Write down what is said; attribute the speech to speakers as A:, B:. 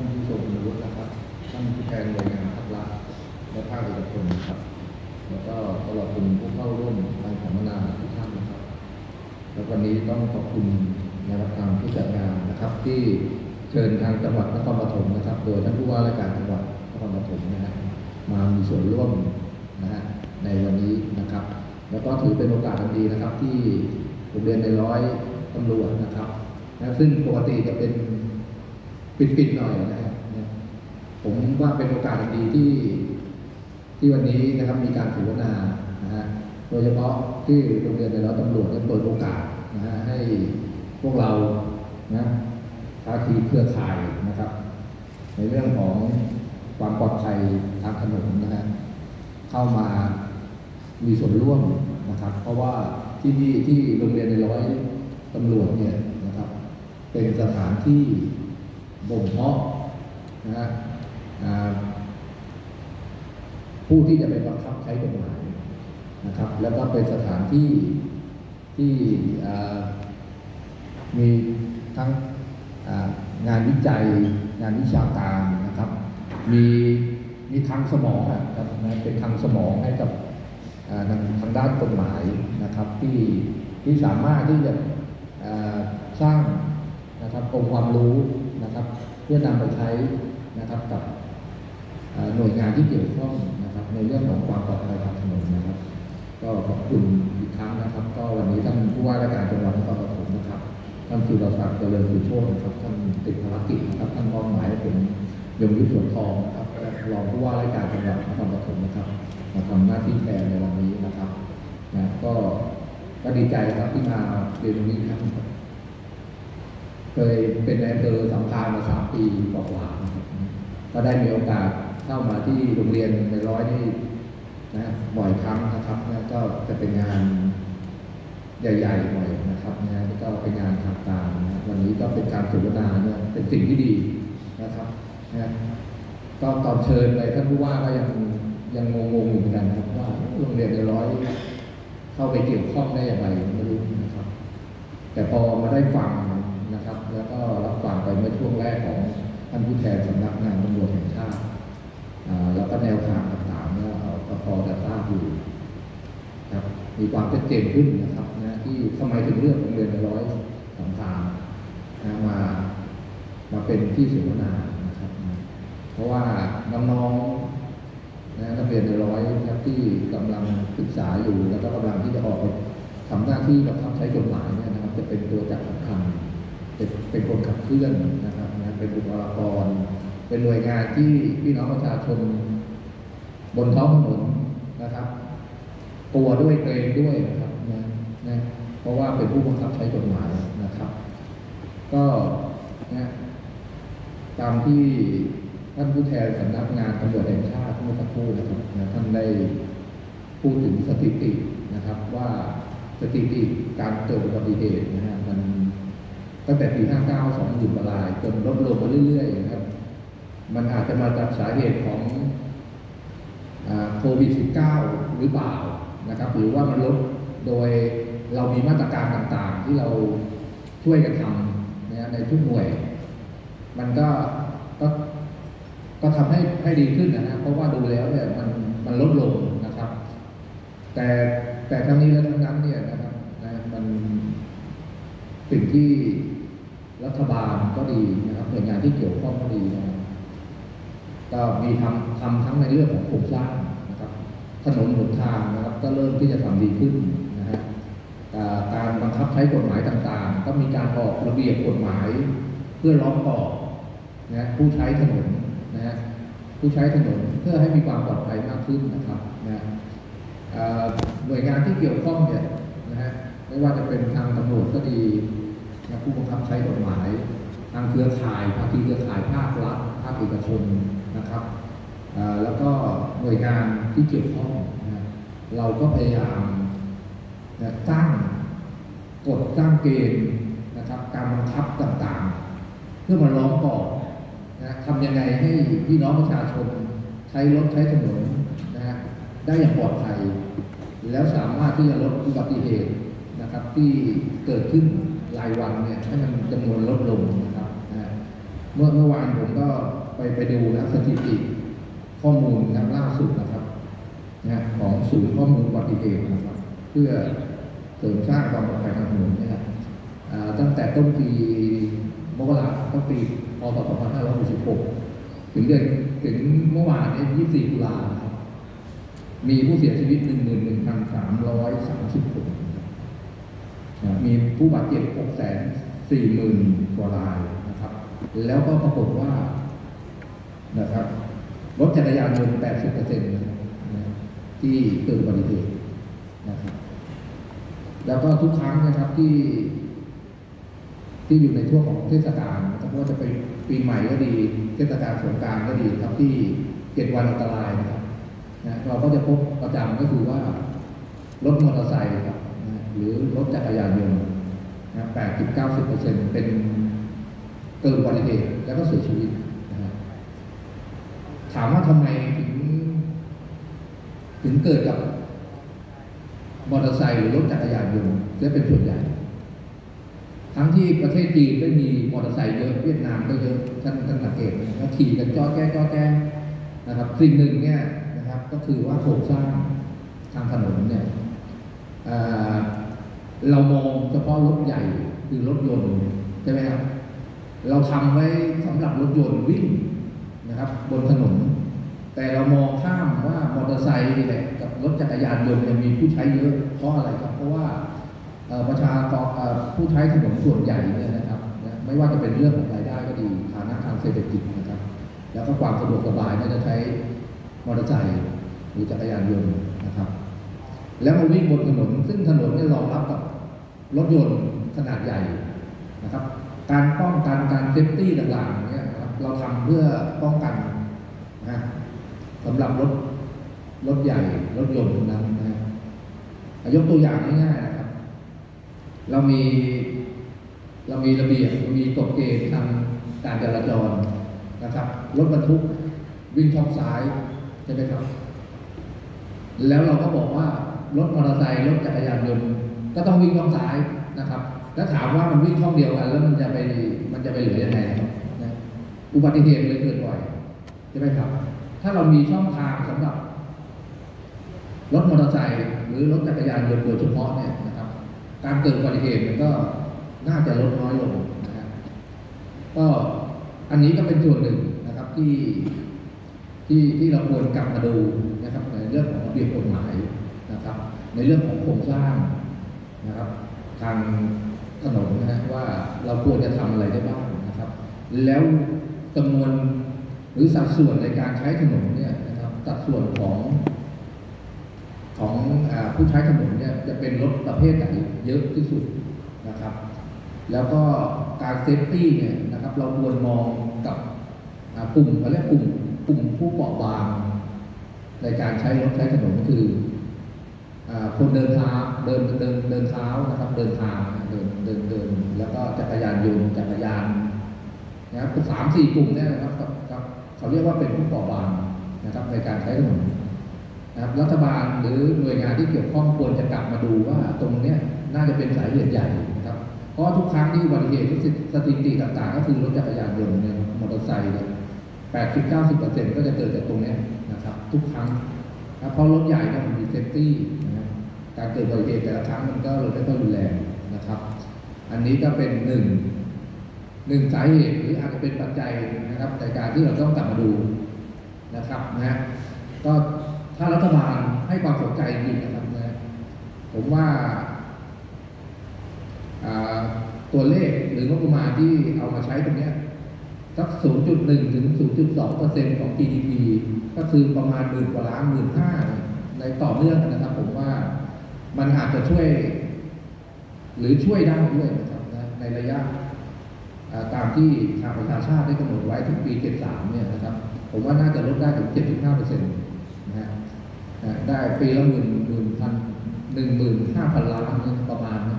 A: านผู้ทรงคุณวุฒินะครับท่านผู้แทนหน่วยงานภาครัฐและภาคเอกชนครับแล้วก็ตลอดจนผู้เข้าร่วมการสัมมนาทุกท่านนะครับแล้ววันนี้ต้องขอบคุณนะครับทางผู้จัดงานนะครับที่เชิญทางจังหวัดนครปฐมนะครับโดยท่านผู้ว่าราชการจังหวัดนครปฐมนะฮะมามีส่วนร่วมนะฮะในวันนี้นะครับแล้วก็ถือเป็นโอกาสดีนะครับที่โรงเรียนในร้อยตำรวจนะครับซึ่งปกติจะเป็นปิดหน่อยนะครับผมว่าเป็นโอกาสดีที่วันนี้นะครับมีการเสวนานะฮะโดยเฉพาะที่โรงเรียนในร้อยตำรวจได้เปิดโอกาสนะฮะให้พวกเรานะภาคีเครือข่ายนะครับในเรื่องของความปลอดภัยทางถนนนะฮะเข้ามามีส่วนร่วมนะครับเพราะว่าที่นี่ที่โรงเรียนในร้อยตำรวจเนี่ยนะครับเป็นสถานที่บ่มเพาะนะฮะผู้ที่จะไปบังคับใช้กฎหมายนะครับแล้วก็เป็นสถานที่มีทั้งงานวิจัยงานวิชาการนะครับมีทางสมองครับเป็นทางสมองให้กับทางด้านกฎหมายนะครับที่สามารถที่จะสร้างนะครับองค์ความรู้นะครับเพื่อนำไปใช้นะครับกับหน่วยงานที่เกี่ยวข้องนะครับในเรื่องของความปลอดภัยทางถนนนะครับก็ขอบคุณอีกครั้งนะครับก็วันนี้ท่านผู้ว่าราชการจังหวัดนครปฐมนะครับท่านสุรศักดิ์เจริญสุโชตินะครับท่านติดภารกิจนะครับท่านมอบหมายให้ผมยงยุทธสวนทองนะครับรองผู้ว่าราชการจังหวัดนครปฐมนะครับมาทำหน้าที่แทนในวันนี้นะครับนะก็ดีใจครับที่มาเรียนตรงนี้ครับเคยเป็นนายอำเภอสัมพันธ์มา3 ปีกว่าๆก็ได้มีโอกาสเข้ามาที่โรงเรียนในร้อยนี่นะบ่อยครั้งนะครับก็จะเป็นงานใหญ่ๆหน่อยนะครับนะก็เป็นงานทางการนะวันนี้ก็เป็นการเสวนาเนี่ยเป็นสิ่งที่ดีนะครับนะก็ตอนเชิญไปท่านผู้ว่าก็ยังงงๆอยู่เหมือนกันครับว่าโรงเรียนในร้อยเข้าไปเกี่ยวข้องได้อย่างไรไม่รู้นะครับแต่พอมาได้ฟังนะครับแล้วก็รับฟังไปเมื่อช่วงแรกของท่านผู้แทนสำนักงานตำรวจแห่งชาติแล้วก็แนวทางต่างๆเนี่ยก็พอจะทราบอยู่ครับมีความชัดเจนขึ้นนะครับนะที่ทำไมถึงเลือกโรงเรียนในร้อยสำคัญมาเป็นที่เสวนานะครับเพราะว่าน้องๆนักเรียนในร้อยครับที่กำลังศึกษาอยู่แล้วก็กำลังที่จะออกไปทำหน้าที่บังคับใช้กฎหมายเนี่ยนะครับจะเป็นตัวจักรสำคัญเป็นคนขับเคลื่อนนะครับเป็นบุคลากรเป็นหน่วยงานที่พี่น้องประชาชนบนท้องถนนนะครับกลัวด้วยเกรงด้วยนะครับนะเพราะว่าเป็นผู้บังคับใช้กฎหมายนะครับก็นะตามที่ท่านผู้แทนสำนักงานตำรวจแห่งชาติเมื่อสักครู่นะครับท่านได้พูดถึงสถิตินะครับว่าสถิติการเกิดอุบัติเหตุนะฮะมันตั้งแต่ปี59 20,000 กว่ารายจนลดลงมาเรื่อยๆนะครับมันอาจจะมาจากสาเหตุของโควิด -19 หรือเปล่านะครับหรือว่ามันลดโดยเรามีมาตรการต่างๆที่เราช่วยกันทำนะในทุกหน่วยมันก็ทำให้ดีขึ้นนะเพราะว่าดูแล้วเนี่ยมันลดลงนะครับแต่ทั้งนี้และทั้งนั้นเนี่ยนะครับมันสิ่งที่รัฐบาลก็ดีนะครับหน่วยงานที่เกี่ยวข้องก็ดีนะครับก็มีทำทั้งในเรื่องของโครงสร้างนะครับถนนหนทางนะครับก็เริ่มที่จะทำดีขึ้นนะฮะการบังคับใช้กฎหมายต่างๆก็มีการออกระเบียบกฎหมายเพื่อล้อมกรอบนะผู้ใช้ถนนนะฮะผู้ใช้ถนนเพื่อให้มีความปลอดภัยมากขึ้นนะครับนะหน่วยงานที่เกี่ยวข้องเนี่ยนะฮะไม่ว่าจะเป็นทางตำรวจก็ดีนะผู้บังคับใช้กฎหมายทางเครือข่ายภาคีเครือข่ายภาครัฐภาคเอกชนนะครับแล้วก็หน่วยงานที่เกี่ยวข้องนะเราก็พยายามนะตั้งกฎตั้งเกณฑ์นะครับการบังคับต่างๆเพื่อมาล้อมกรอบนะทำยังไงให้พี่น้องประชาชนใช้รถใช้ถนนนะได้อย่างปลอดภัยแล้วสามารถที่จะลดอุบัติเหตุนะครับที่เกิดขึ้นรายวันเนี่ยให้มันจำนวนลดลงนะครับเมื่อวานผมก็ไปดูนะสถิติข้อมูลนะล่าสุดนะครับนะของศูนย์ข้อมูลอุบัติเหตุนะครับเพื่อเสริมสร้างความปลอดภัยทางถนนนะครับตั้งแต่ต้นปีมกราคมต้นปีพ.ศ. 2566ถึงเมื่อวานนี้24 ตุลาครับมีผู้เสียชีวิต 11,330 คนมีผู้บาดเจ็บ 640,000 กว่ารายนะครับแล้วก็ปรากฏว่านะครับรถจักรยานยนต์ 80% นะครับที่เกิดอุบัติเหตุนะครับแล้วก็ทุกครั้งนะครับที่อยู่ในช่วงของเทศกาลนะครับว่าจะเป็นปีใหม่ก็ดีเทศกาลสงกรานต์ก็ดีครับที่7 วันอันตรายนะครับนะเราก็จะพบประจำก็คือว่ารถมอเตอร์ไซค์ครับหรือรถจักรยานยนต์นะ 80-90% เป็นเกิดอุบัติเหตุแล้วก็เสียชีวิตนะถามว่าทำไมถึงเกิดกับมอเตอร์ไซค์หรือรถจักรยานยนต์จะเป็นส่วนใหญ่ทั้งที่ประเทศจีนก็มีมอเตอร์ไซค์เยอะเวียดนามก็เยอะท่านสังเกตนะครับขี่กันจ้อแก้นะครับสิ่งหนึ่งเนี่ยนะครับก็คือว่าโครงสร้างทางถนนเนี่ยเรามองเฉพาะรถใหญ่คือรถยนต์ใช่ไหมครับเราทำไว้สำหรับรถยนต์วิ่งนะครับบนถนนแต่เรามองข้ามว่ามอเตอร์ไซค์นี่แหละกับรถจักรยานยนต์มีผู้ใช้เยอะเพราะอะไรครับเพราะว่าประชากรผู้ใช้ถนนส่วนใหญ่เนี่ยนะครับไม่ว่าจะเป็นเรื่องของรายได้ก็ดีฐานะทางเศรษฐกิจนะครับแล้วก็ความสะดวกสบายก็จะใช้มอเตอร์ไซค์หรือจักรยานยนต์นะครับแล้วมาวิ่งบนถนนซึ่งถนนเนี่ยรองรับกับรถยนต์ขนาดใหญ่นะครับการป้องกันการเซฟตี้ต่างๆเนี่ยนะครับเราทำเพื่อป้องกันนะสำหรับรถใหญ่รถยนต์นั้นนะยกตัวอย่างง่ายๆนะครับเรามีระเบียบเรามีกฎเกณฑ์ทางการจราจรนะครับรถบรรทุกวิ่งช่องซ้ายใช่ไหมครับแล้วเราก็บอกว่ารถมอเตอร์ไซค์รถจักรยานยนต์ก็ต้องวิ่งช่องซ้ายนะครับแล้วถามว่ามันวิ่งช่องเดียวกันแล้วมันจะไปเหลือยังไงครับอุบัติเหตุเลยเกิดบ่อยใช่ไหมครับถ้าเรามีช่องทางสำหรับรถมอเตอร์ไซค์หรือรถจักรยานยนต์โดยเฉพาะเนี่ยนะครับการเกิดอุบัติเหตุมันก็น่าจะลดน้อยลงนะครับก็อันนี้ก็เป็นส่วนหนึ่งนะครับที่เราควรกลับมาดูนะครับในเรื่องของระเบียบกฎหมายนะครับในเรื่องของโครงสร้างนะครับทางถนนนะว่าเราควรจะทำอะไรได้บ้างนะครับแล้วจำนวนหรือสัดส่วนในการใช้ถนนเนี่ยนะครับสัดส่วนของผู้ใช้ถนนเนี่ยจะเป็นรถประเภทไหนเยอะที่สุดนะครับแล้วก็การเซฟตี้เนี่ยนะครับเราควรมองกับกลุ่มเขาเรียกกลุ่มผู้เปราะบางในการใช้รถใช้ถนนคือคนเดินเท้าเดินเท้านะครับเดินทางเดินแล้วก็จักรยานยนต์จักรยานนะครับ3-4 กลุ่มเนี่ยนะครับเขาเรียกว่าเป็นผู้เปราะบางนะครับในการใช้ถนนนะครับรัฐบาลหรือหน่วยงานที่เกี่ยวข้องควรจะกลับมาดูว่าตรงนี้น่าจะเป็นสาเหตุใหญ่นะครับเพราะทุกครั้งที่อุบัติเหตุสถิติต่างๆก็คือรถจักรยานยนต์เนี่ยมอเตอร์ไซค์เนี่ย80-90% ก็จะเกิดจากตรงนี้นะครับทุกครั้งเพราะรถใหญ่เนี่ยมันมีเซฟตี้นะครับการเกิดอุบัติเหตุแต่ละครั้งมันก็เลยไม่ค่อยรุนแรงนะครับอันนี้ก็เป็นหนึ่งสาเหตุหรืออาจจะเป็นปัจจัยนะครับในการที่เราต้องกลับมาดูนะครับนะก็ถ้ารัฐบาลให้ความสนใจจริงนะครับนะผมว่าตัวเลขหรืองบประมาณที่เอามาใช้ตรงนี้สัก 0.1 ถึง 0.2% ของ GDP ก็คือประมาณ10,000 กว่าล้าน 15,000 ในต่อเนื่องนะครับผมว่ามันอาจจะช่วยหรือช่วยได้ด้วยนะครับนะในระยะตามที่ทางประชาชาติได้กำหนดไว้ถึงปี 73 เนี่ยนะครับผมว่าน่าจะลดได้ถึง 75% นะได้ปีละ15,000 ล้านประมาณ